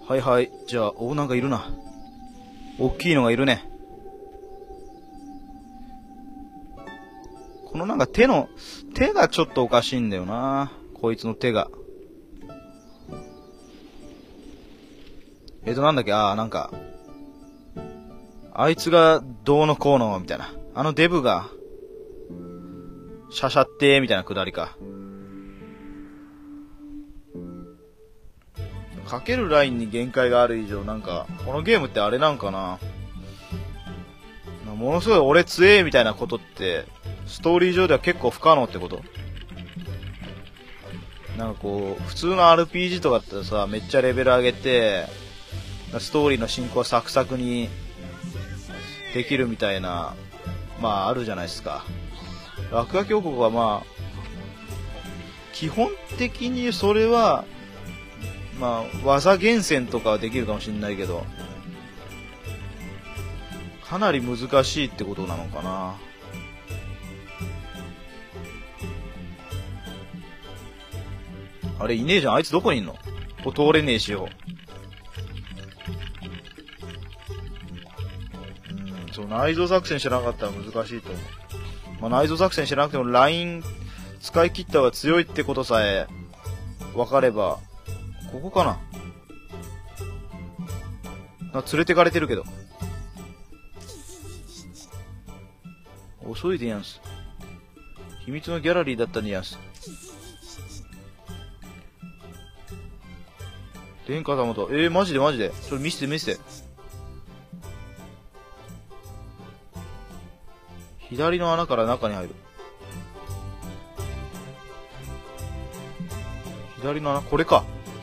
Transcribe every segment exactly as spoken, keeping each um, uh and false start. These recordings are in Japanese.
はいはい。じゃあ、お、なんかいるな。大きいのがいるね。このなんか手の、手がちょっとおかしいんだよな。こいつの手が。えっとなんだっけ、ああ、なんか、あいつがどうのこうの、みたいな。あのデブが、シャシャって、みたいなくだりか。かけるラインに限界がある以上、なんか、このゲームってあれなんかな。ものすごい俺強えみたいなことって、ストーリー上では結構不可能ってこと？なんかこう、普通の アールピージー とかってさ、めっちゃレベル上げて、ストーリーの進行サクサクにできるみたいな、まああるじゃないですか。落書き王国はまあ、基本的にそれは、まあ、技厳選とかはできるかもしれないけど、かなり難しいってことなのかな。あれいねえじゃん。あいつどこにいんの？ここ通れねえしよう。うん、そう、内蔵作戦知らなかったら難しいと思う。まあ、内蔵作戦知らなくてもライン使い切った方が強いってことさえ分かれば、ここかな。な、連れてかれてるけど。遅いでやんす。秘密のギャラリーだったんでやんす。殿下様と、えー、マジでマジで。それ見せて見せて。左の穴から中に入る。左の穴、これか。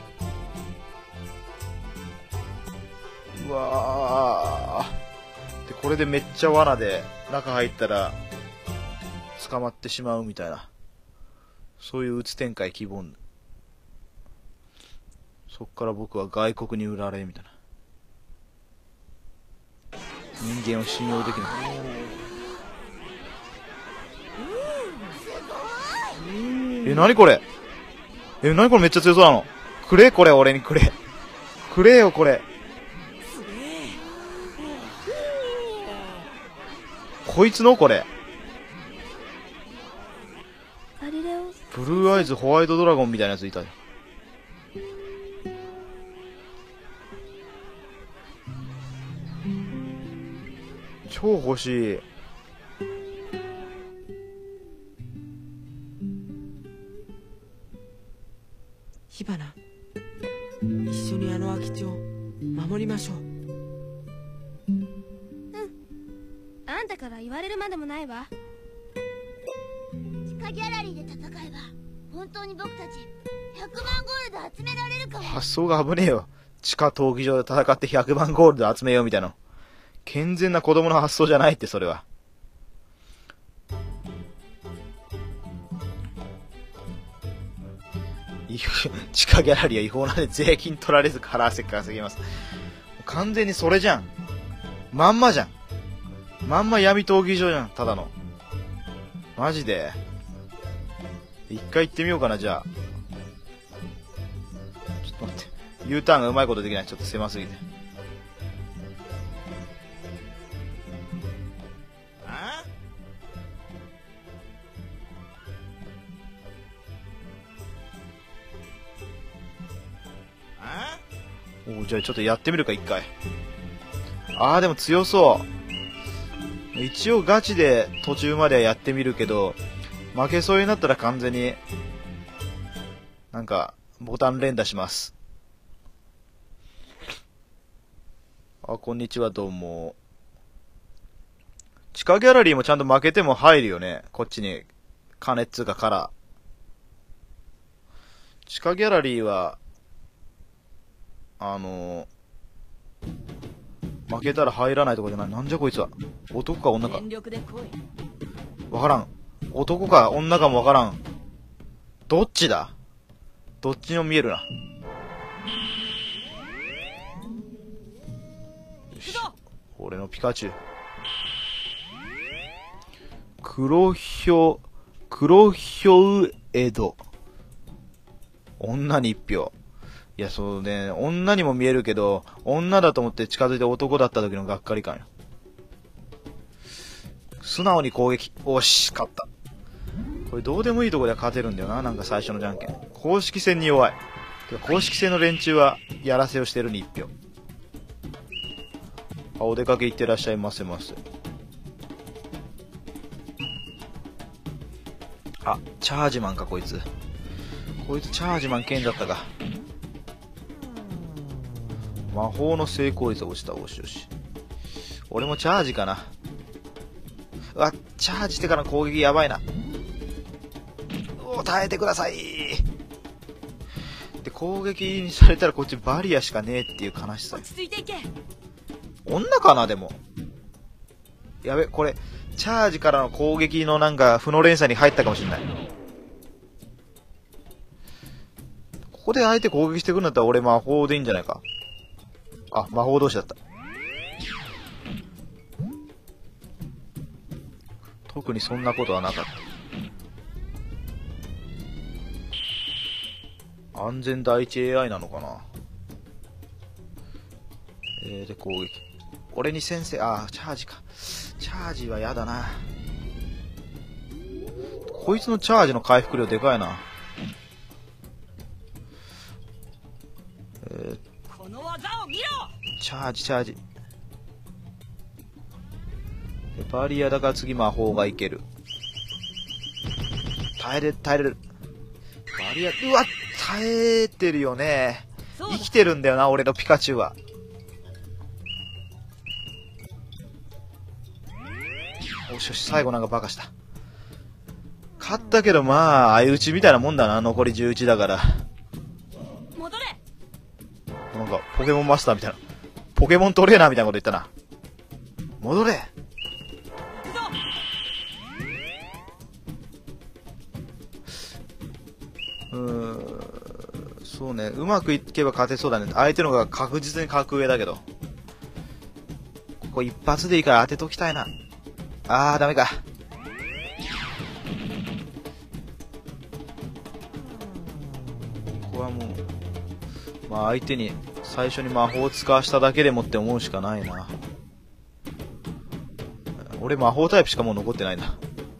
うわー。で、これでめっちゃ罠で、中入ったら、捕まってしまうみたいな。そういううつ展開希望。そっから僕は外国に売られ、みたいな。人間を信用できない。え、なにこれ？え、なにこれめっちゃ強そうなの？くれこれ俺にくれ。くれよこれ。こいつのこれ。ブルーアイズホワイトドラゴンみたいなやついたよ。超欲しい。 火花、一緒にあの空き地を守りましょう。 うん。あんたから言われるまでもないわ。 地下ギャラリーで戦えば本当に僕たちひゃくまんゴールド集められるかも。 発想が危ねえよ。地下闘技場で戦ってひゃくまんゴールド集めようみたいな。健全な子供の発想じゃないって、それは。地下ギャラリーは違法なんで税金取られず払わせ稼ぎます。完全にそれじゃん。まんまじゃん。まんま闇闘技場じゃん、ただの。マジで。一回行ってみようかな、じゃあ。ちょっと待って。U ターンがうまいことできない。ちょっと狭すぎて。お、じゃあちょっとやってみるか、一回。あー、でも強そう。一応ガチで途中まではやってみるけど、負けそうになったら完全に、なんか、ボタン連打します。あ、こんにちは、どうも。地下ギャラリーもちゃんと負けても入るよね。こっちに、金っつうかカラー。地下ギャラリーは、あのー、負けたら入らないとかじゃない。なんじゃこいつは。男か女か。わからん。男か女かもわからん。どっちだ？どっちにも見えるな。よし。俺のピカチュウ。黒ひょ、黒ひょう江戸。女に一票。 いや、そうね、女にも見えるけど、女だと思って近づいて男だった時のがっかり感よ。素直に攻撃。おし、勝った。これどうでもいいとこでは勝てるんだよな、なんか最初のじゃんけん。公式戦に弱い。公式戦の連中はやらせをしてるに一票。あ、お出かけ行ってらっしゃいませませ。あ、チャージマンかこいつ。こいつチャージマン剣だったか。魔法の成功率落ちた。おしよし。俺もチャージかな。うわ、チャージしてからの攻撃やばいな。お、耐えてください。で、攻撃にされたらこっちバリアしかねえっていう悲しさ。 落ち着いていけ。 女かなでも。やべ、これ、チャージからの攻撃のなんか負の連鎖に入ったかもしれない。ここで相手攻撃してくるんだったら俺魔法でいいんじゃないか。あ、魔法同士だった。特にそんなことはなかった。安全第一 エーアイ なのかな。えー、で攻撃。俺に先生、あー、チャージか。チャージはやだな。こいつのチャージの回復量でかいな。えー、 この技を見ろ。 チャージチャージ。バリアだから次魔法がいける。耐えれ、耐えれる。バリア、うわ、耐えてるよね。生きてるんだよな、俺のピカチュウは。おしよし、最後なんかバカした。勝ったけど、まあ、相打ちみたいなもんだな、残りじゅういちだから。 戻れ。 なんか、ポケモンマスターみたいな。ポケモントレーナーみたいなこと言ったな。戻れ。うーん、そうね、うまくいけば勝てそうだね。相手の方が確実に格上だけど。ここ一発でいいから当てときたいな。あー、ダメか。ここはもう、まあ相手に最初に魔法を使わしただけでもって思うしかないな。俺魔法タイプしかもう残ってないな。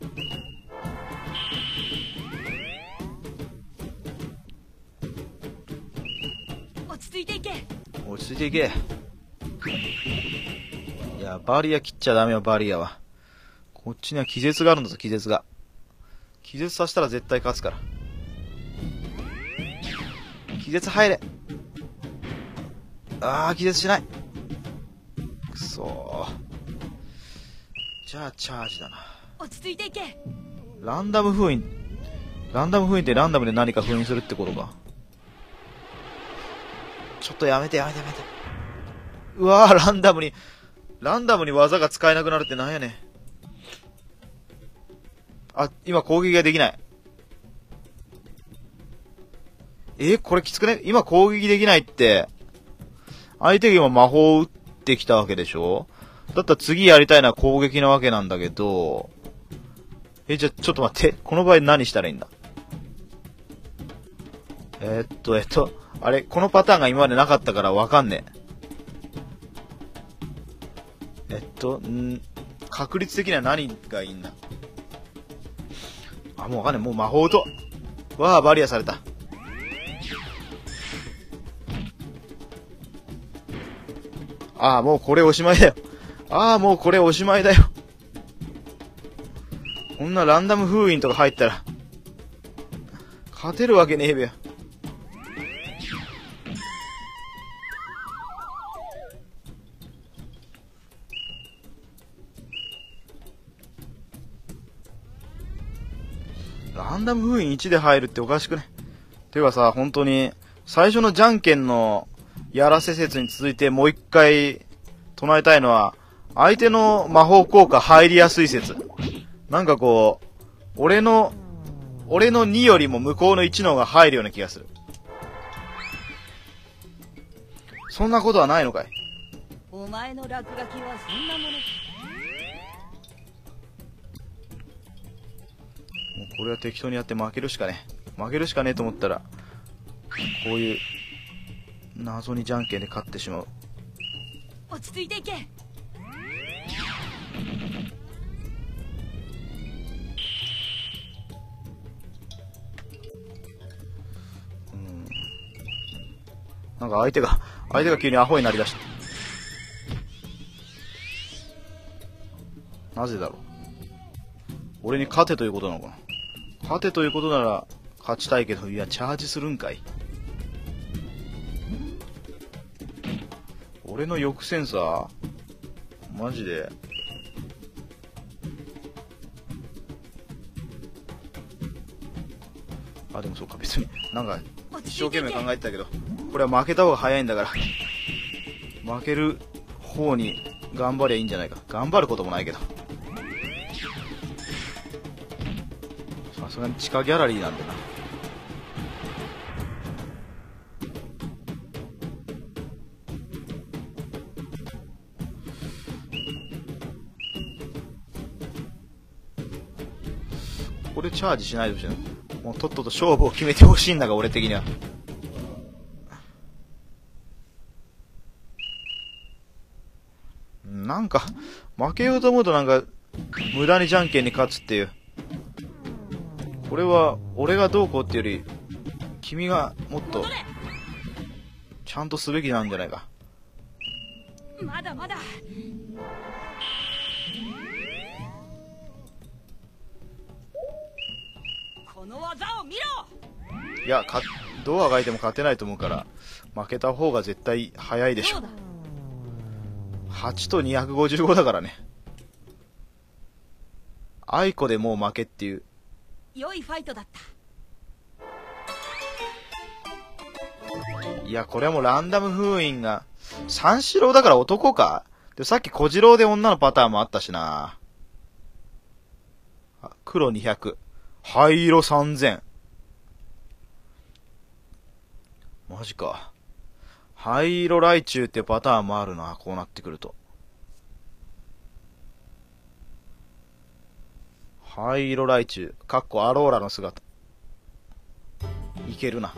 落ち着いていけ。 落ち着いていけ。いや、バリア切っちゃダメよ、バリアは。こっちには気絶があるんだぞ、気絶が。気絶させたら絶対勝つから。気絶入れ。あー、気絶しない。くそー。じゃあ、チャージだな。 落ち着いていけ。 ランダム封印。ランダム封印ってランダムで何か封印するってことか。ちょっとやめてやめてやめて。うわー、ランダムに、ランダムに技が使えなくなるってなんやねん。あ、今攻撃ができない。え、これきつくね？今攻撃できないって、相手が今魔法を打ってきたわけでしょ？だったら次やりたいのは攻撃なわけなんだけど、え、じゃ、ちょっと待って。この場合何したらいいんだ？えー、っと、えっと、あれ、このパターンが今までなかったからわかんねえ。えっと、ん確率的には何がいいんだ？あ、もうわかんない。もう魔法と。わあ、バリアされた。ああ、もうこれおしまいだよ。ああ、もうこれおしまいだよ。こんなランダム封印とか入ったら、勝てるわけねえべや。ランダム封印いちで入るっておかしくね。てかさ、本当に、最初のじゃんけんのやらせ説に続いてもう一回唱えたいのは、相手の魔法効果入りやすい説。なんかこう、俺の、俺のによりも向こうのいちの方が入るような気がする。そんなことはないのかい？ お前の落書きはそんなもの。 もうこれは適当にやって負けるしかねえ。負けるしかねえと思ったら、こういう、 謎にじゃんけんで勝ってしまう。 落ち着いていけ。 なんか相手が、相手が急にアホになりだした。なぜだろう。俺に勝てということなのかな。勝てということなら、勝ちたいけど、いや、チャージするんかい。俺の抑センサーマジで。あ、でもそうか、別に。なんか、一生懸命考えてたけど、これは負けた方が早いんだから、負ける方に頑張りゃいいんじゃないか。頑張ることもないけど。さすがに地下ギャラリーなんだな。ここでチャージしないでほしいな。もうとっとと勝負を決めてほしいんだが、俺的には。なんか、負けようと思うとなんか、無駄にじゃんけんに勝つっていう。これは、俺がどうこうっていうより、君がもっと、ちゃんとすべきなんじゃないか。 まだまだ。この技を見ろ。 いや、か、どうあがいても勝てないと思うから、負けた方が絶対早いでしょ。はちとにひゃくごじゅうごだからね。アイコでもう負けっていう。 良いファイトだった。 いや、これはもうランダム封印が、三四郎だから男か。で、さっき小次郎で女のパターンもあったしな。あ、黒にひゃく。灰色さんぜん。マジか。灰色雷中ってパターンもあるな、こうなってくると。灰色雷中、かっこアローラの姿。いけるな。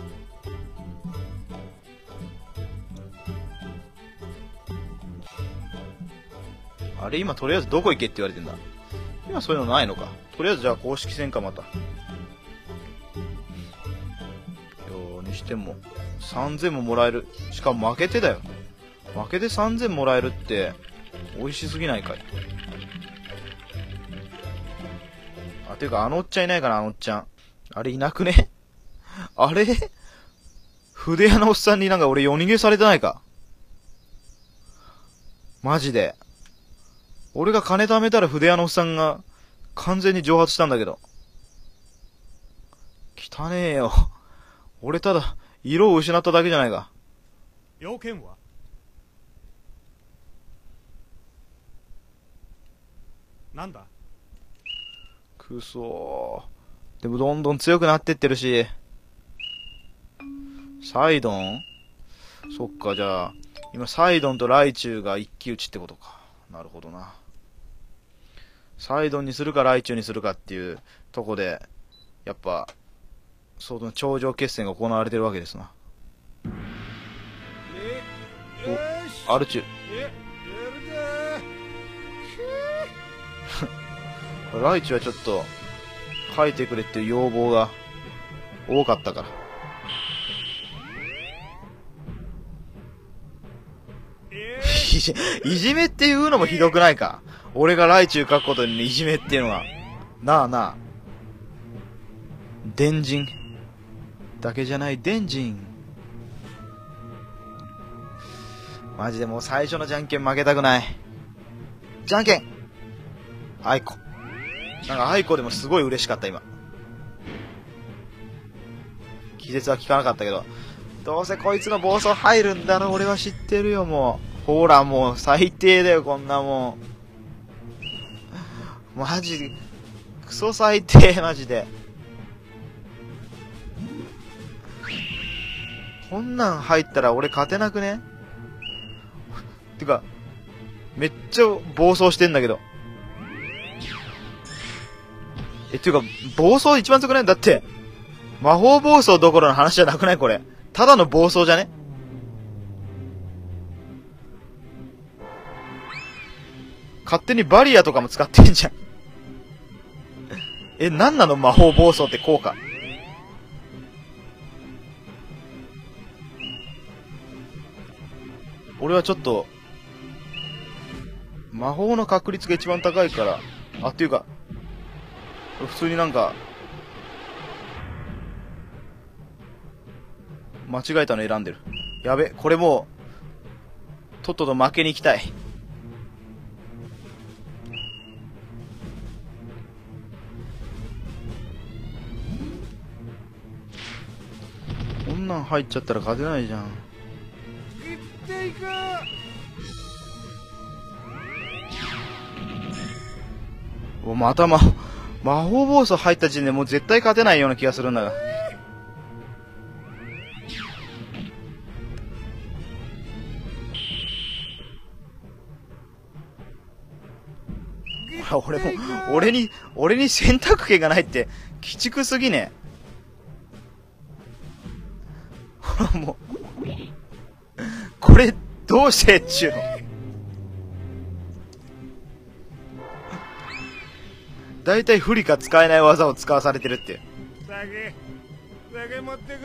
あれ今とりあえずどこ行けって言われてんだ。今そういうのないのか。とりあえずじゃあ公式戦かまた。ようにしても、さんぜんももらえる。しかも負けてだよ。負けてさんぜんもらえるって、美味しすぎないかい。あ、ていうかあのおっちゃんいないかな、あのおっちゃん。あれいなくねあれ筆屋のおっさんになんか俺夜逃げされてないか。マジで。俺が金貯めたら筆屋のおっさんが完全に蒸発したんだけど。汚ねえよ。俺ただ色を失っただけじゃないか。 要件は？なんだ？ くそー。でもどんどん強くなってってるし。サイドン？そっか、じゃあ、今サイドンとライチュウが一騎打ちってことか。なるほどな。サイドンにするかライチュウにするかっていうとこで、やっぱ、その頂上決戦が行われてるわけですな。お、アルチュウ。ライチュウはちょっと、書いてくれっていう要望が多かったから。いじ、いじめっていうのもひどくないか。俺がライチュウ書くことにいじめっていうのは。なあなあ。電人。だけじゃない電人。マジでもう最初のじゃんけん負けたくない。じゃんけんアイコ。なんかアイコでもすごい嬉しかった今。気絶は効かなかったけど。どうせこいつの暴走入るんだろ、俺は知ってるよもう。ほらもう最低だよこんなもん。マジ、クソ最低マジで。こんなん入ったら俺勝てなくね？てか、めっちゃ暴走してんだけど。え、ていうか、暴走一番強くない？だって、魔法暴走どころの話じゃなくないこれ。ただの暴走じゃね？ 勝手にバリアとかも使ってんじゃん。え、なんなの魔法暴走って効果。俺はちょっと、魔法の確率が一番高いから、あ、っていうか、普通になんか、間違えたの選んでる。やべ、これもう、とっとと負けに行きたい。こんなん入っちゃったら勝てないじゃん。お、またま、魔法暴走入った時点でもう絶対勝てないような気がするんだが。俺も、俺に、俺に選択権がないって、鬼畜すぎね。もう、これ、どうしてっちゅうの。だいたい不利か使えない技を使わされてるって。 酒、酒持ってこ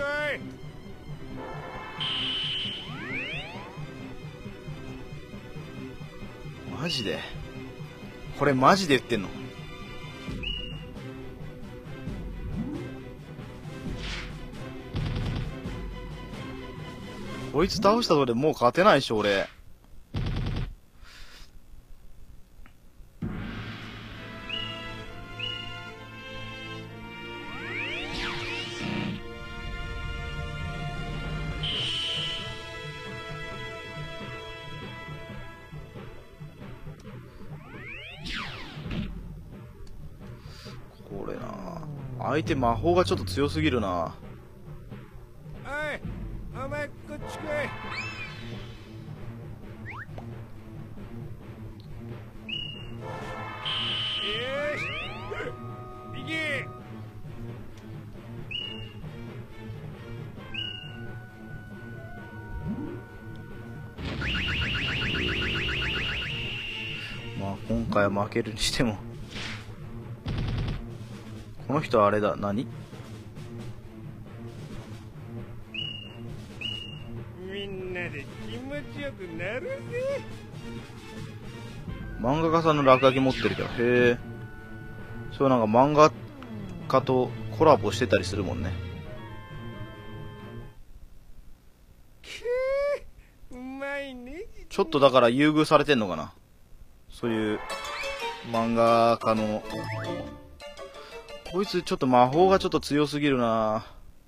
い。 マジでこれマジで言ってんの？こいつ倒したとこでもう勝てないでしょ、俺。これな、相手魔法がちょっと強すぎるな。 おい、お前こっち来い。よし、行け。 まあ今回は負けるにしても、この人はあれだ、何？ みんなで気持ちよくなるぜ。 漫画家さんの落書き持ってるけど、へえ。そう、なんか漫画家とコラボしてたりするもんね。 うまいね。 ちょっとだから優遇されてんのかな、そういう漫画家の。こいつちょっと魔法がちょっと強すぎるな。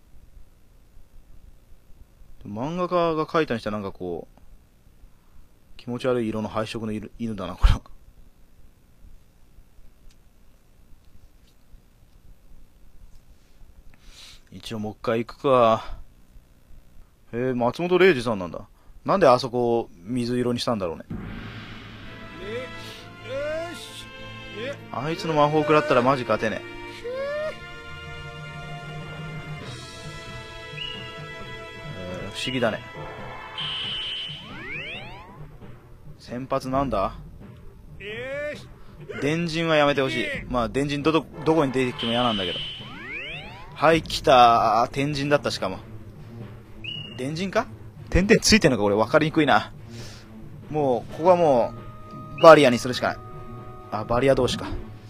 漫画家が描いたにしてはなんかこう気持ち悪い色の配色の犬だな、これは。一応もう一回行くか。へえ、松本零士さんなんだ。なんであそこを水色にしたんだろうね。あいつの魔法食らったらマジ勝てねえ。えー、不思議だね。先発なんだ？電人はやめてほしい。まあ電人どどどこに出てきても嫌なんだけど。はい、来たー。天神だった。しかも電人か？点々ついてんのか、俺分かりにくいな。もうここはもうバリアにするしかない。あ、バリア同士か。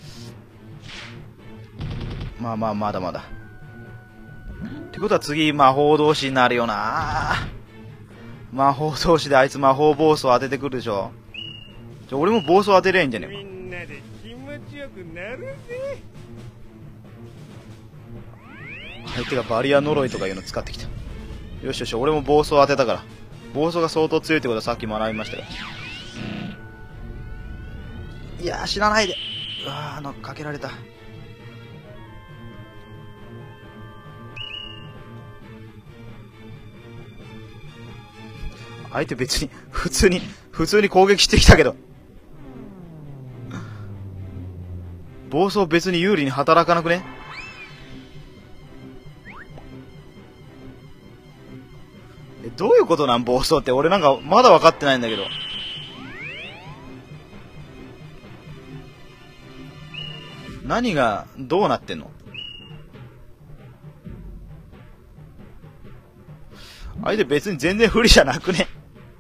まあまあ、まだまだ。ってことは次魔法同士になるよな。魔法同士であいつ魔法暴走当ててくるでしょ。じゃ俺も暴走当てりゃいいんじゃねえか。 みんなで気持ちよくなるぜ。 相手がバリア呪いとかいうの使ってきた。よしよし、俺も暴走当てたから。暴走が相当強いってことはさっき学びましたから。いやー、死なないで。うわー、のかけられた。相手別に普通に普通に攻撃してきたけど、暴走別に有利に働かなくね？え、どういうことなん暴走って。俺なんかまだ分かってないんだけど。 何が、どうなってんの？相手別に全然不利じゃなくね？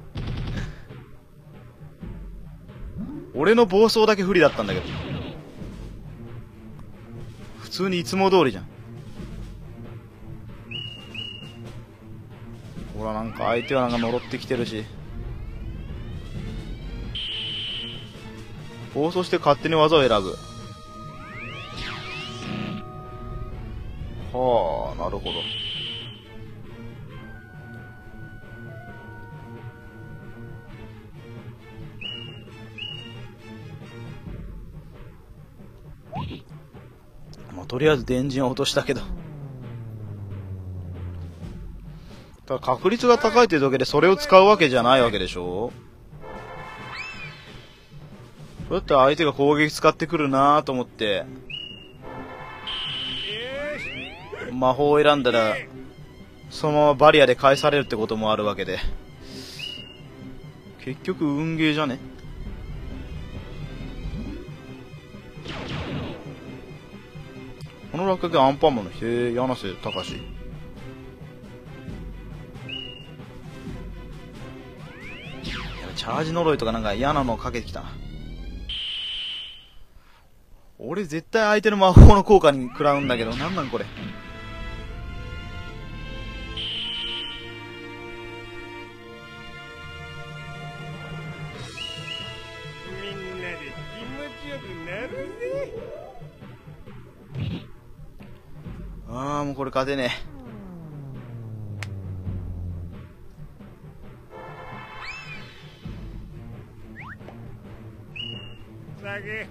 俺の暴走だけ不利だったんだけど。普通にいつも通りじゃん。ほら、なんか相手はなんか呪ってきてるし。暴走して勝手に技を選ぶ。はあ、なるほど。まあ、とりあえず電陣を落としたけど。ただ確率が高いというだけでそれを使うわけじゃないわけでしょ。そうやって相手が攻撃使ってくるなぁと思って魔法を選んだらそのままバリアで返されるってこともあるわけで、結局運ゲーじゃね。この落書きアンパンマンの、へえ、柳瀬隆。チャージ呪いとかなんか嫌なのをかけてきたな。俺絶対相手の魔法の効果に食らうんだけど、なんなんこれ。 みんなで気持ちよくなるぜ。 ああ、もうこれ勝てね酒、酒持って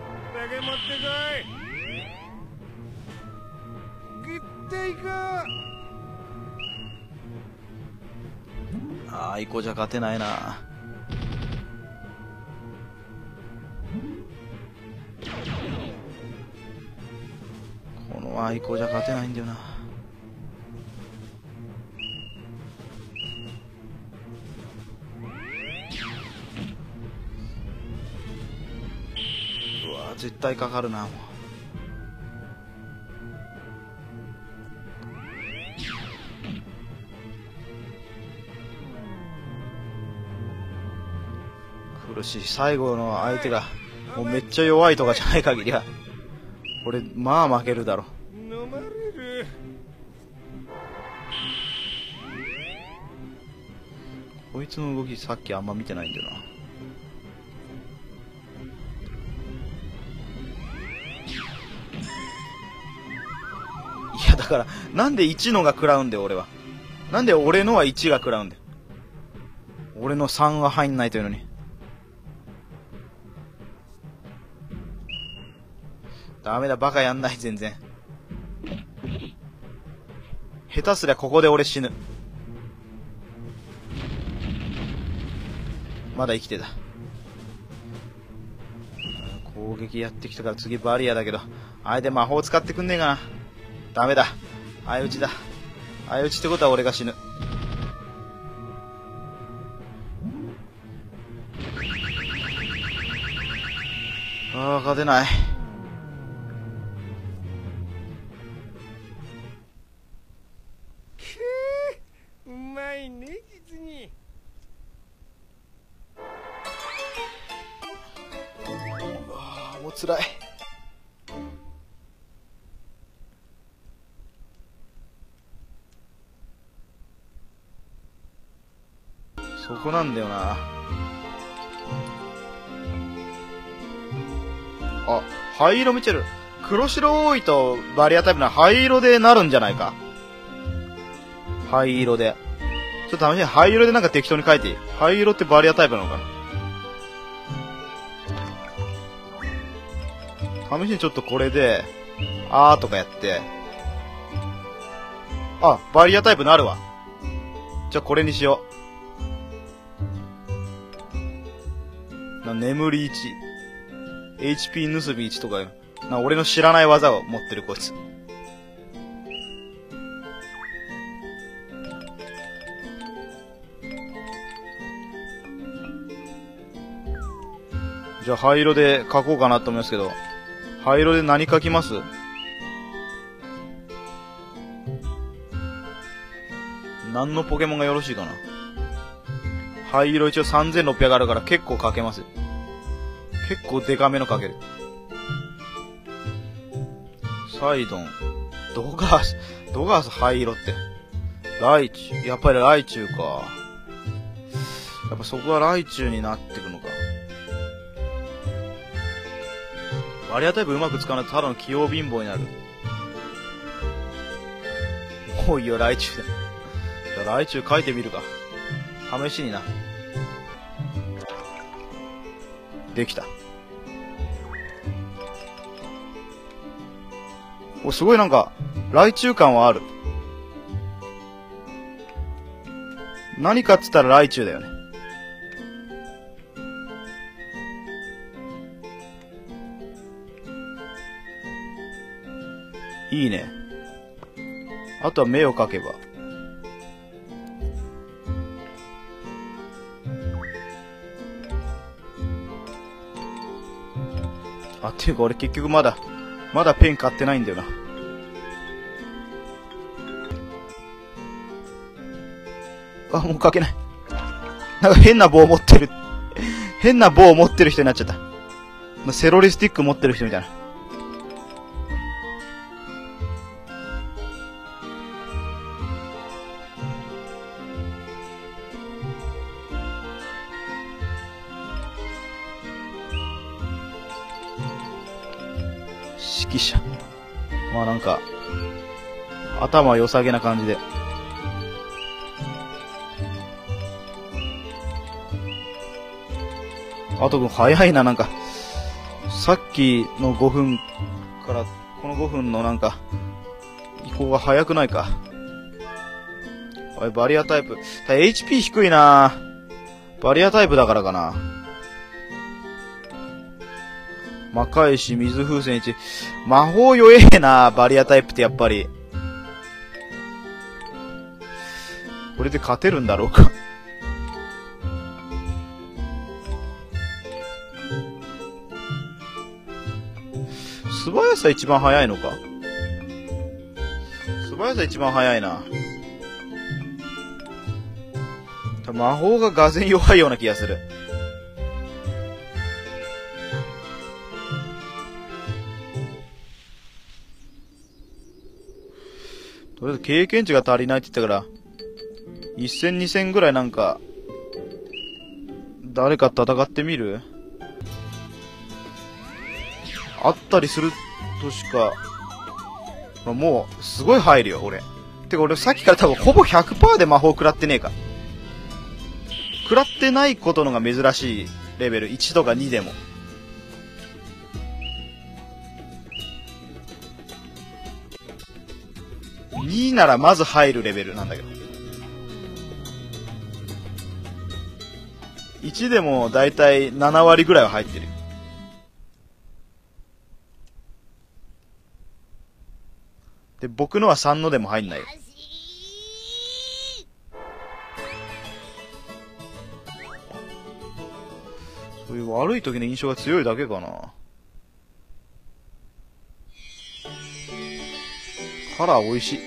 こい。食っていこう。 ああ、イコじゃ勝てないな。このアイコじゃ勝てないんだよな。うわ、絶対かかるな。もう苦しい。最後の相手がもうめっちゃ弱いとかじゃない限りはこれまあ負けるだろ。 飲まれる。 こいつの動きさっきあんま見てないんだよな。いやだからなんでいちのが食らうんだよ俺は。なんで俺のはいちが食らうんだよ。俺のさんは入んないというのに。ダメだ、バカやんない。全然下手すりゃここで俺死ぬ。まだ生きてた。攻撃やってきたから次バリアだけど、相手魔法使ってくんねえかな。ダメだ、相打ちだ。相打ちってことは俺が死ぬ。ああ、勝てない。 うまいね、実に。 ああ、もう辛い。そこなんだよな。あ、灰色見てる。黒白多いとバリアタイプなら灰色でなるんじゃないか。灰色で。ちょっと試しに灰色でなんか適当に書いていい？灰色ってバリアタイプなのかな。試しにちょっとこれで、あーとかやって。あ、バリアタイプなるわ。じゃあこれにしよう。な、眠りいち。エイチピー 盗みいちとかよ。な、俺の知らない技を持ってるこいつ。じゃあ灰色で書こうかなと思いますけど。 灰色で何書きます？何のポケモンがよろしいかな。灰色一応さんぜんろっぴゃくあるから結構書けます。結構デカめの書ける。サイドン、ドガース、ドガース灰色って。ライチュウ、やっぱりライチュウか。やっぱそこはライチュウになってくのか。バリアタイプうまく使わないとただの器用貧乏になる。もういいよ、ライチュウで。じゃあライチュウ書いてみるか。試しにな。できた。お、すごいなんか、ライチュウ感はある。何かっつったらライチュウだよね。いいね。あとは目を描けば。あ、っていうか俺結局まだ、まだペン買ってないんだよな。あ、もう描けない。なんか変な棒持ってる。変な棒を持ってる人になっちゃった。セロリスティック持ってる人みたいな。指揮者。まあなんか、頭は良さげな感じで。あとくん早いな、なんか。さっきのごふんから、このごふんのなんか、移行が早くないか。おい、バリアタイプ。エイチピー 低いな。バリアタイプだからかな。魔返し、水風船いち。魔法弱えな、バリアタイプってやっぱり。これで勝てるんだろうか。素早さ一番早いのか。素早さ一番早いな。魔法ががぜん弱いような気がする。とりあえず経験値が足りないって言ったから、いっ戦に戦ぐらいなんか、誰か戦ってみる？あったりするとしか、まあ、もう、すごい入るよ、俺。てか俺さっきから多分ほぼ ひゃくパーセント で魔法食らってねえか。食らってないことのが珍しいレベルいちとかにでも。にならまず入るレベルなんだけど。いちでもだいたいなな割ぐらいは入ってる。で、僕のはさんのでも入んないよ。そういう悪い時の印象が強いだけかな。カラー美味しい。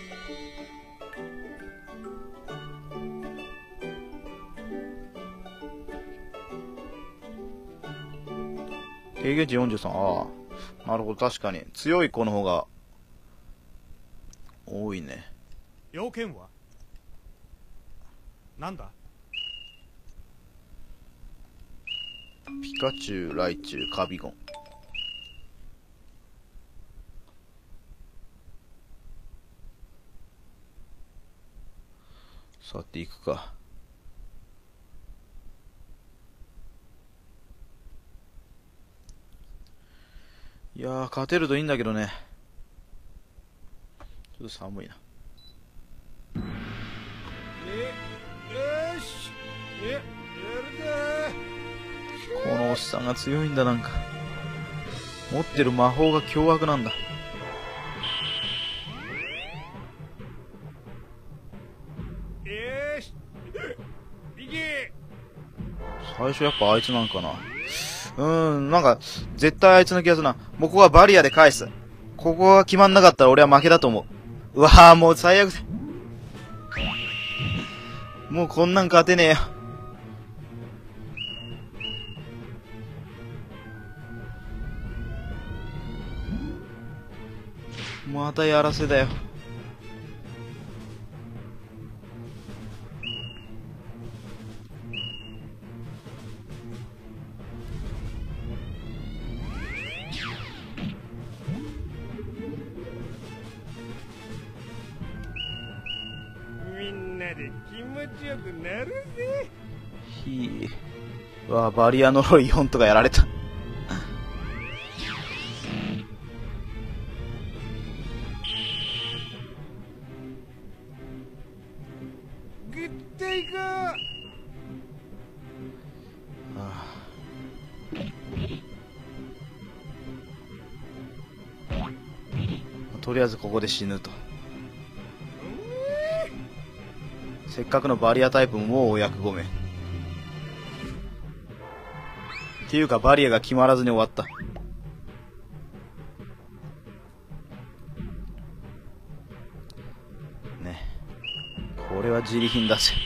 経験値よんじゅうさん。ああ。なるほど、確かに。強い子の方が多いね。 要件はなんだ？ ピカチュウ、ライチュウ、カビゴン。さて行くか。いやー、勝てるといいんだけどね。ちょっと寒いな。 え、よし。え、やるこのおっさんが強いんだ、なんか。持ってる魔法が凶悪なんだ。 よし。右。 最初やっぱあいつなんかな。 うーん、なんか、絶対あいつの気がするな。もうここはバリアで返す。ここが決まんなかったら俺は負けだと思う。うわぁ、もう最悪だ。もうこんなん勝てねえよ。またやらせだよ。 みんなで気持ちよくなるぜ。 ひぃ。うわぁ、バリア呪いよんとかやられた。 グッドいこう。とりあえずここで死ぬと。せっかくのバリアタイプももうお役御免。っていうかバリアが決まらずに終わった。ね。これは自利品だぜ。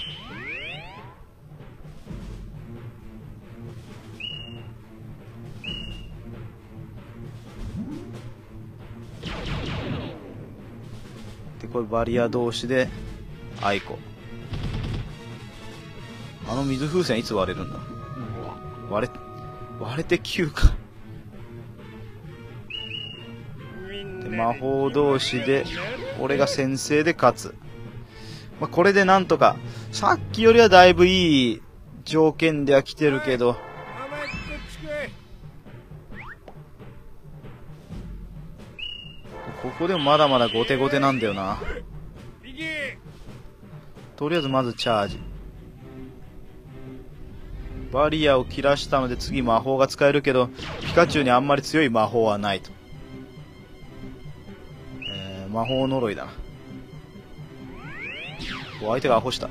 で、これバリア同士で、アイコ。あの水風船いつ割れるんだ？割れ、割れてきゅうか。で、魔法同士で、俺が先制で勝つ。まあ、これでなんとか、さっきよりはだいぶいい条件では来てるけど、 お前こっち来い。 ここでもまだまだ後手後手なんだよな。 行け。 とりあえずまずチャージ。バリアを切らしたので次魔法が使えるけど、ピカチュウにあんまり強い魔法はないと。えー、魔法呪いだな。お、相手がアホした。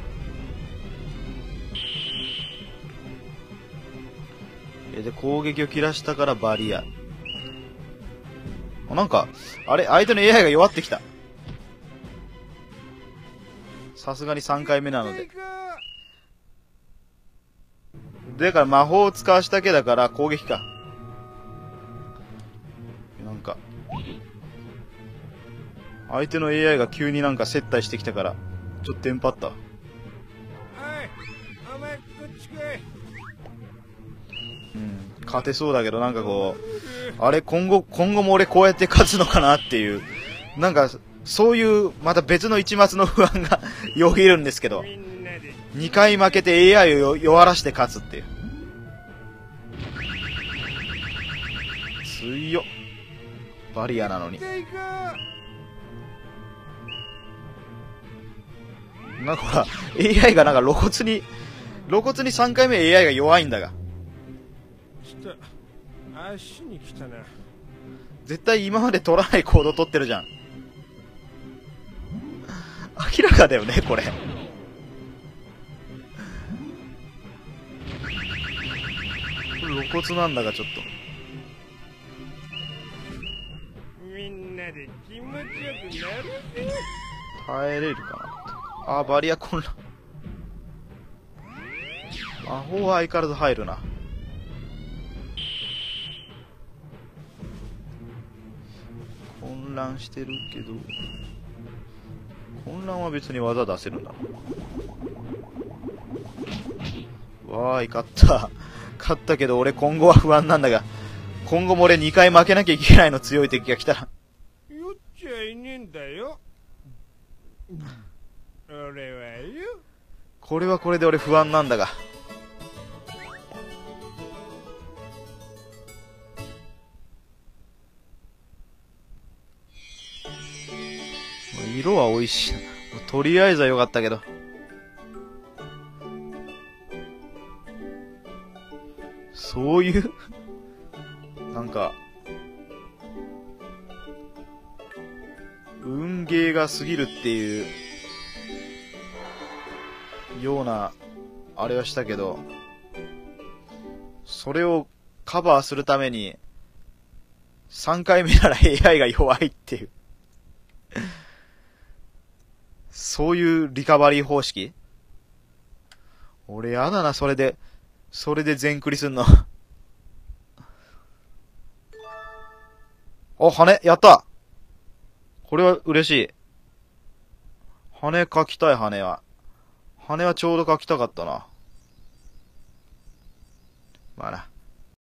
え、で、攻撃を切らしたからバリア。なんか、あれ、相手の エーアイ が弱ってきた。さすがにさんかいめなので。だから魔法を使わしただけだから攻撃か。なんか、相手の エーアイ が急になんか接待してきたから、ちょっとテンパった。 おい、お前こっち来い。 うん、勝てそうだけどなんかこう、あれ今後、今後も俺こうやって勝つのかなっていう、なんか、そういう、また別の一末の不安がよぎるんですけど、にかい負けて エーアイ を弱らして勝つっていう。強っ。バリアなのに。なんかほら、エーアイ がなんか露骨に、露骨にさんかいめ エーアイ が弱いんだが。 来た。足に来たな。 絶対今まで取らない行動取ってるじゃん。明らかだよね、これ。露骨なんだが、ちょっと。 みんなで気持ちよくなるぜ。 耐えれるかな。あー、バリア混乱。魔法は相変わらず入るな。混乱してるけど、混乱は別に技出せるんだ。わーい、勝った。勝ったけど俺今後は不安なんだが、今後も俺にかい負けなきゃいけないの、強い敵が来たら。 酔っちゃいねえんだよ。俺はよ。 これはこれで俺不安なんだが。色は美味しい。とりあえずは良かったけど。そういうなんか、運ゲーが過ぎるっていう、ような、あれはしたけど、それをカバーするために、さんかいめなら エーアイ が弱いっていう。そういうリカバリー方式？俺やだな、それで、それで全クリすんの。お、羽、やったこれは嬉しい。羽描きたい、羽は。羽はちょうど描きたかったな。まあな。